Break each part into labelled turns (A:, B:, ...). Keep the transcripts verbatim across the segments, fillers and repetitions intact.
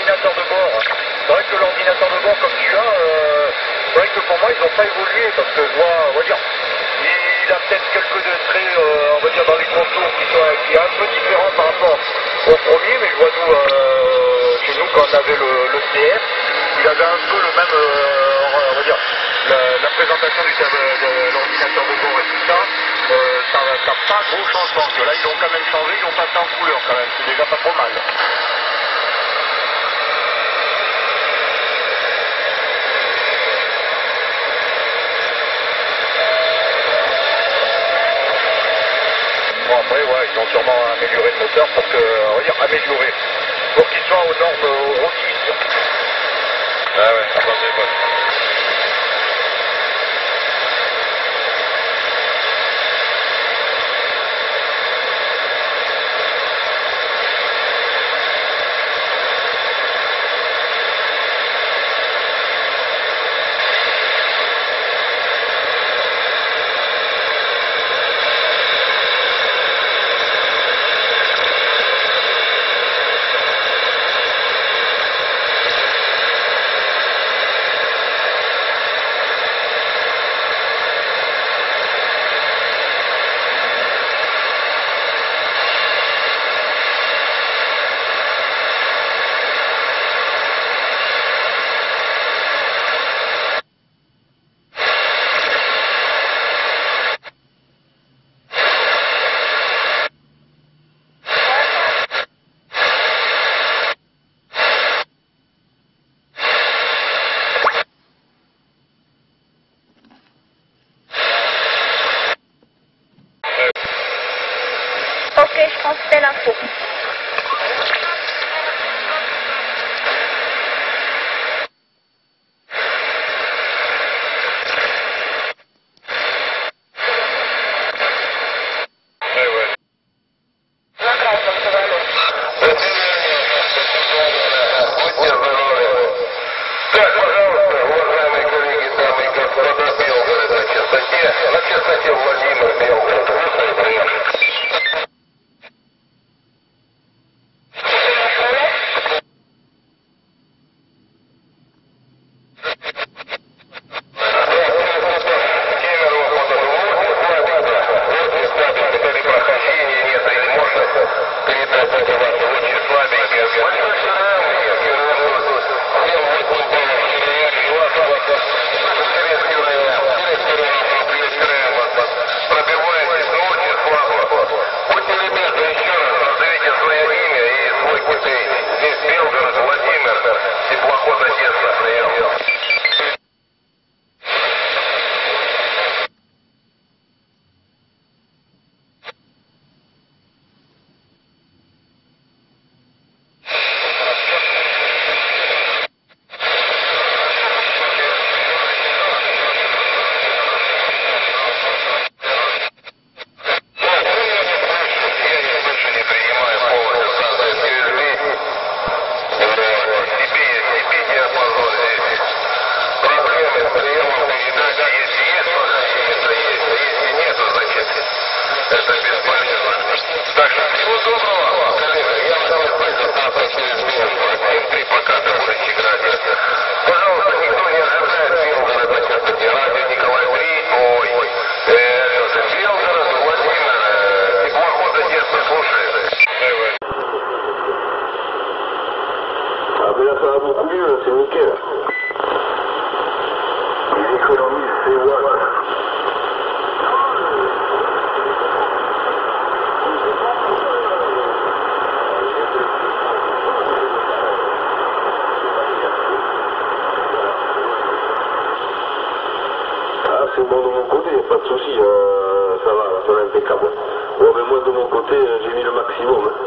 A: l'ordinateur de bord. C'est vrai que l'ordinateur de bord comme tu as, euh, c'est vrai que pour moi ils n'ont pas évolué parce que je vois, on va dire, il a peut-être quelques traits, euh, on va dire, dans les contours qui sont qui est un peu différents par rapport au premier, mais je vois nous, euh, chez nous quand on avait le, le C F, il avait un peu le même, euh, on va dire, la, la présentation du tab- de l'ordinateur de bord et tout ça, euh, ça n'a pas gros changement. Que là ils l'ont quand même changé, ils l'ont passé en couleur quand même, c'est déjà pas trop mal. Bon après ouais, ils ont sûrement amélioré le moteur pour que, on va dire amélioré, pour qu'il soit aux normes Euro six. Ah ouais, attendez, ouais.
B: Ok, je transmets l'info.
C: C'est bon de mon côté, il n'y a pas de souci, euh, ça va, ça va impeccable. Ouais, mais moi de mon côté, j'ai mis le maximum. Hein.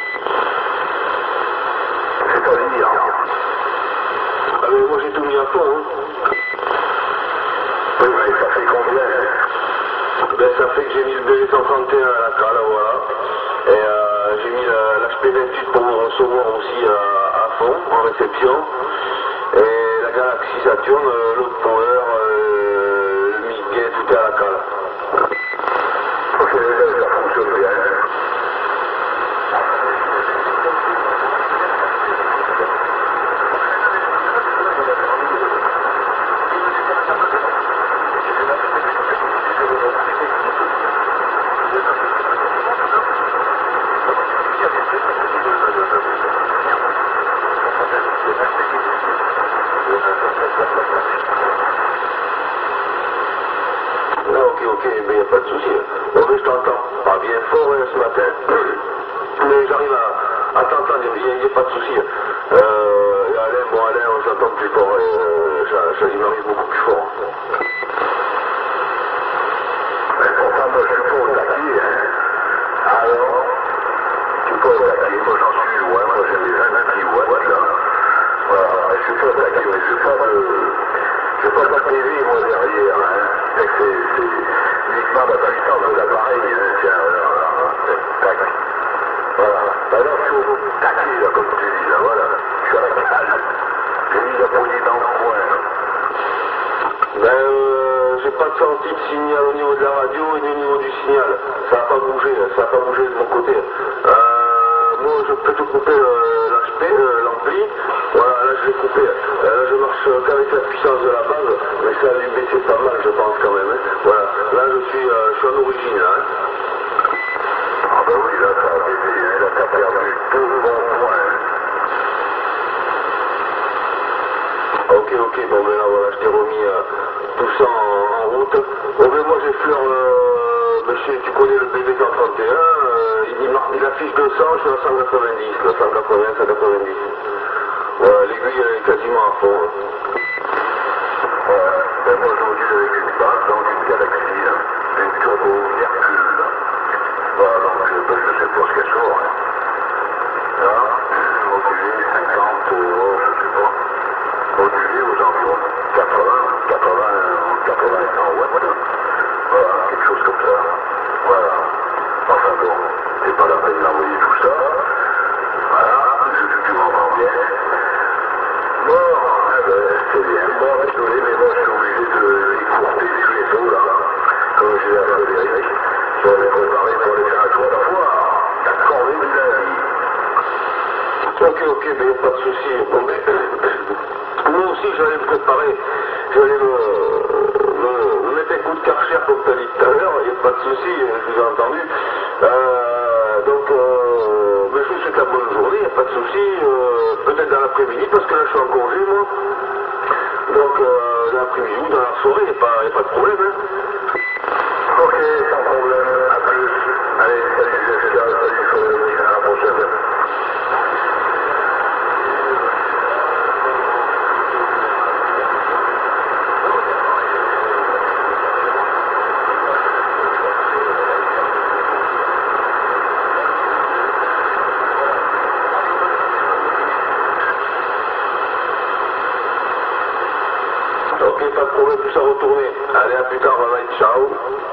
C: C'est-à-dire ah, mais moi j'ai tout mis à fond. Hein. Oui, mais ça fait combien? Ben ça fait que j'ai mis le B G cent trente et un à la cale, voilà. Et euh, j'ai mis l'H P vingt-huit pour recevoir aussi à, à fond, en réception. Et la Galaxy Saturn, euh, l'autre power, euh, le Mickey, tout est à la cale. Ok, ça fonctionne bien. Ah, ok, ok, mais il n'y a pas de souci. Bon, mais je t'entends pas bien fort hein, ce matin. Mais j'arrive à, à t'entendre, il n'y a, a pas de souci. Euh, et Alain, bon Alain, on s'entend plus fort. Euh, ça, ça, il m'arrive beaucoup plus fort. Mais pourtant, moi, je suis pas au taquet, hein. Alors, tu peux au taquet, moi j'en suis loin, moi j'ai des vingt-six watts là. Voilà, je suis pas au taquet, mais je n'ai pas de... J'ai pas de T V, moi, derrière, hein. C'est uniquement la puissance de l'appareil, hein. Tiens, voilà, voilà, tac. Voilà. Alors, je suis au taquet, là, comme tu dis, là, voilà. Je suis à la cale. J'ai mis la poignée dans le coin, là. Ben, euh, j'ai pas senti de signal au niveau de la radio et au niveau du signal. Ça n'a pas bougé, ça n'a pas bougé de mon côté. Euh, moi, je peux te couper l'H P, l'ampli. Voilà, là, je l'ai coupé. Euh, je marche qu'avec la puissance de la base, mais ça a dû baisser pas mal, je pense, quand même. Hein. Voilà, là, je suis, euh, je suis en origine, là. Hein. Ah ben oui, là, ça a baissé, hein. Là, t'as perdu deux bons points. Hein. Ok, ok, bon, ben là, voilà, je t'ai remis euh, tout ça en, en route. Bon, ben moi, j'ai fleur, euh, monsieur, tu connais le B B cent trente et un, euh, il, il, il affiche deux cents, je suis à cent quatre-vingt-dix, là, cent quatre-vingts, cent quatre-vingt-dix. Voilà, l'aiguille, elle est quasiment à fond. Hein. Ouais, ben moi, aujourd'hui, avec une base, donc une Galaxy, là, une Turbo Hercule, là. Voilà, donc, ben, je sais pas ce qu'elle sort, hein. Là, modulé, cinquante, oh, je sais pas. Modulé aux environs quatre-vingts, quatre-vingts, quatre-vingts, cent watts. Voilà, quelque chose comme ça. Voilà. Enfin bon, c'est pas la peine d'envoyer tout ça. Voilà, je sais que tu m'entends bien. Bon, eh ben, c'est bien. Bon, désolé, mais moi, je suis obligé de écourter les réseaux, là. Comme j'ai à Frédéric, je vais les préparer pour aller faire un tour d'avoir. D'accord, oui, il a dit. Ok, ok, mais pas de souci. Bon, mais... Moi aussi, j'allais me préparer, j'allais me, me, me mettre un coup de karcher comme tu as dit tout à l'heure, il n'y a pas de souci, je vous ai entendu. Euh, donc, euh, mais je vous souhaite la bonne journée, il n'y a pas de souci, euh, peut-être dans l'après-midi, parce que là je suis en congé, moi. Donc, euh, dans l'après-midi ou dans la soirée, il n'y a, a pas de problème. Hein. Ok, sans problème, à plus. Allez, salut Jessica, salut Frédéric, à la prochaine. Ok, pas de problème, plus à retourner. Allez, à plus tard, bye bye, ciao.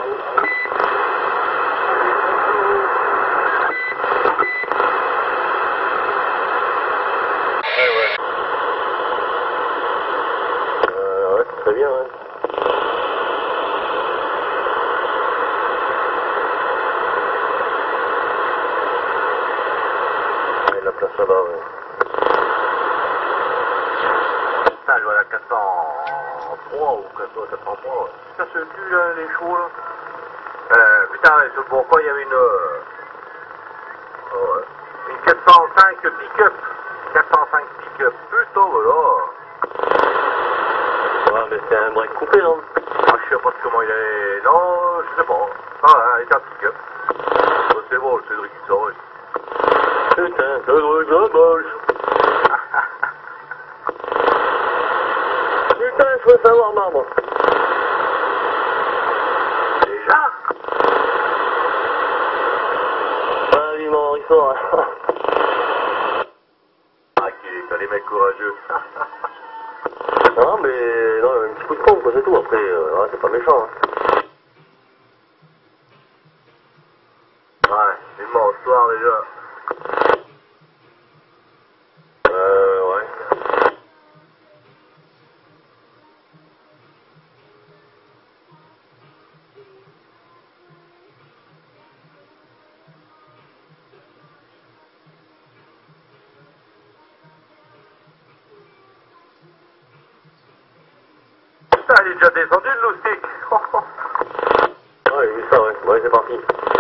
A: Ouais, ouais.
C: Euh, ouais, c'est très bien, hein. Il y a la place là-bas, ouais.
D: Ça, je vois la quatre cent trois ou quatre cent trois. Ça se tue là, les chevaux là. Euh, putain, sur le bon coin, il y avait une, euh, oh, une quatre cent cinq pick-up. quatre cent cinq pick-up. Putain, voilà.
C: Ouais, mais c'est un break coupé, non?
D: Ah, je sais pas comment il est. Non, je sais pas. Ah, il est un pick-up. Oh, c'est bon, c'est Cédric qui sort.
C: Putain, c'est drôle, c'est moche. Putain, je veux savoir, maman.
D: Déjà?
C: Ah oui, mon histoire.
D: Ah, qui est les mecs courageux.
C: Non, mais non, un petit coup de pompe, quoi, c'est tout. Après, euh, ouais, c'est pas méchant. Hein.
D: Ouais, c'est mort ce soir déjà.
C: Euh, ouais.
D: Putain, il est déjà descendu le loustic.
C: Ouais, j'ai vu ça, ouais. Ouais, c'est parti.